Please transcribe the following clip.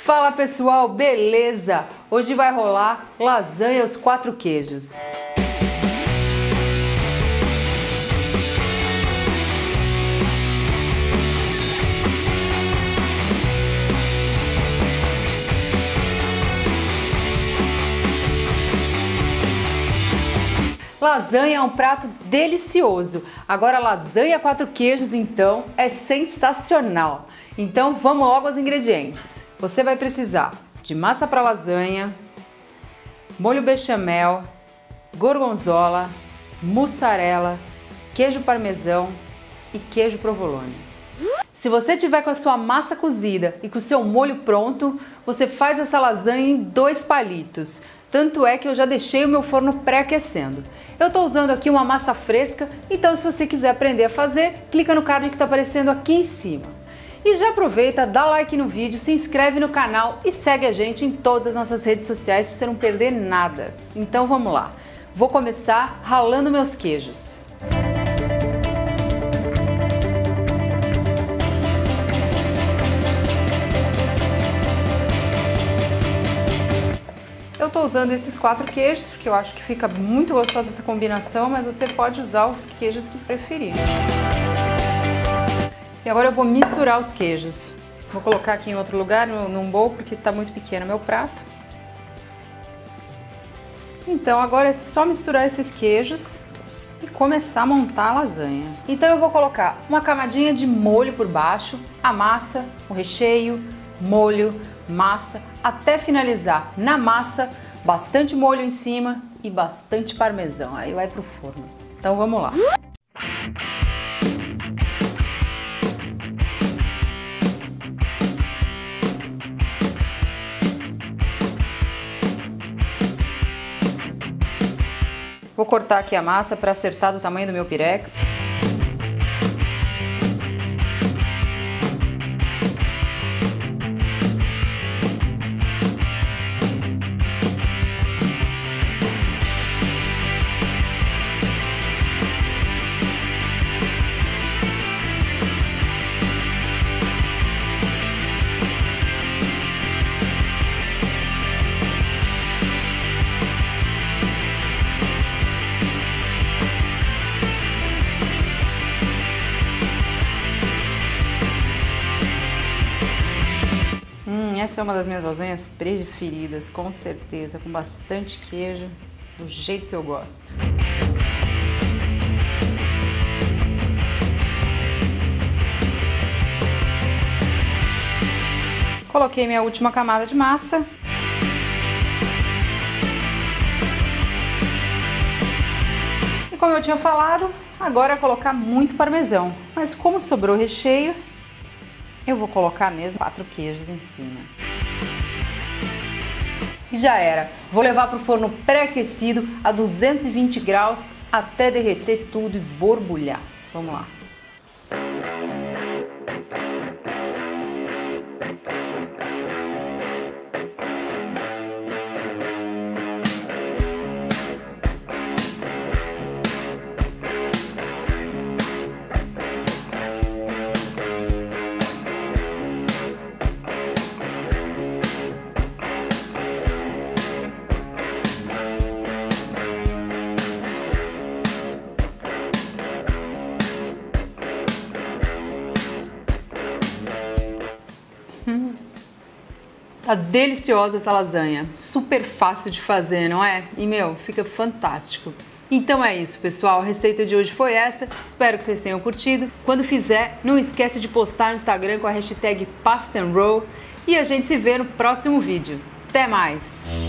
Fala pessoal, beleza? Hoje vai rolar lasanha aos 4 queijos. Lasanha é um prato delicioso. Agora lasanha 4 queijos então é sensacional. Então vamos logo aos ingredientes. Você vai precisar de massa para lasanha, molho bechamel, gorgonzola, mussarela, queijo parmesão e queijo provolone. Se você tiver com a sua massa cozida e com o seu molho pronto, você faz essa lasanha em 2 palitos. Tanto é que eu já deixei o meu forno pré-aquecendo. Eu estou usando aqui uma massa fresca, então se você quiser aprender a fazer, clica no card que está aparecendo aqui em cima. E já aproveita, dá like no vídeo, se inscreve no canal e segue a gente em todas as nossas redes sociais para você não perder nada. Então vamos lá. Vou começar ralando meus queijos. Eu estou usando esses 4 queijos porque eu acho que fica muito gostosa essa combinação, mas você pode usar os queijos que preferir. E agora eu vou misturar os queijos. Vou colocar aqui em outro lugar, num bowl, porque está muito pequeno meu prato. Então agora é só misturar esses queijos e começar a montar a lasanha. Então eu vou colocar uma camadinha de molho por baixo, a massa, o recheio, molho, massa, até finalizar na massa, bastante molho em cima e bastante parmesão. Aí vai pro forno. Então vamos lá. Vou cortar aqui a massa para acertar do tamanho do meu pirex. Essa é uma das minhas lasanhas preferidas, com certeza, com bastante queijo, do jeito que eu gosto. Coloquei minha última camada de massa. E como eu tinha falado, agora é colocar muito parmesão. Mas como sobrou recheio, eu vou colocar mesmo 4 queijos em cima. E já era. Vou levar para o forno pré-aquecido a 220 graus até derreter tudo e borbulhar. Vamos lá. Tá deliciosa essa lasanha, super fácil de fazer, não é? E fica fantástico. Então é isso, pessoal, a receita de hoje foi essa, espero que vocês tenham curtido. Quando fizer, não esquece de postar no Instagram com a hashtag PastaNRoll e a gente se vê no próximo vídeo. Até mais!